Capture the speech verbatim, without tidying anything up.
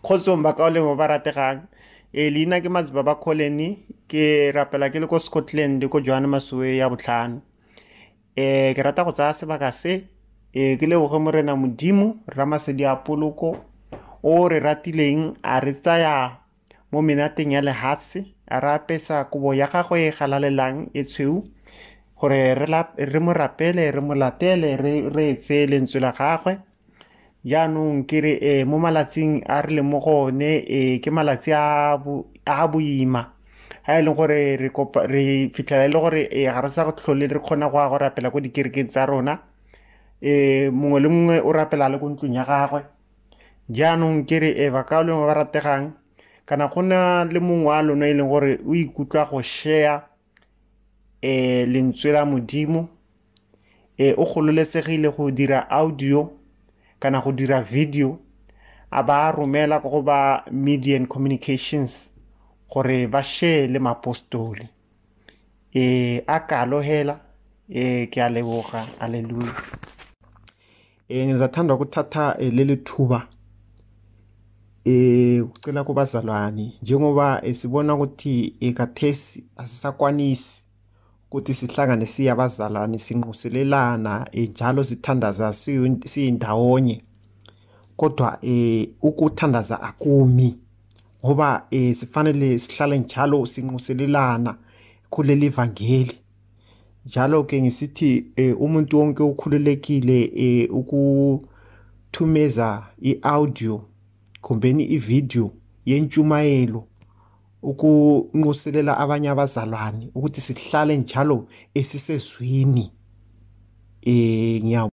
Kgotsong ba ka le mo ba rategang e leina ke Matsba ba Kholeni ke rapela ke le ko Scotland ko Johanna Masowe ya botlhano e ke rata go tsaya sebaka se e ke le go morena modimo Ramasedi a poloko o re ratileng a re tsaya mo menateng ya lehatse a re apesa kobo ya gagwe e galalelang e tshweu gore re mo rapele re mo latele re etse lentswe la gagwe jaanong ke re e mo malatsing a re le mo gone e ke malatsi a a boima ha e leng gore re kopa re fitlhela le gore e ga re sa go tlhole re kgona go a go rapela ko dikerekeng tsa rona e mongwe le mongwe o rapela le ko ntlong ya gagwe jaanong ke re e ba ka le ba rategang kana gona le mongwe wa lona e leng gore o ikutlwa go share e lentswe la modimo e o gololesegile go dira audio kana go dira video a ba romela go ba media and communications gore ba share le mapostoli e a kalohela e ke a leboga haleluya e ngizathanda ukuthatha leli thuba e ucela kubazalwane njengoba esibona ukuthi ekathesi asisakwanisi ukuthi sihlangane siyabazalwane sinquselelana njalo sithandaza siyindawonye kodwa eh ukuthandaza akumi ngoba eh sifanele sihlale njalo sinquselelana kuleli evangeli njalo ke ngisithi umuntu wonke ukhululekile eh ukuthumeza iaudio kumbeni ivideo yentshumayelo ukunquselela abanye abazalwane ukuthi sihlale njalo esisezwini eh ngiya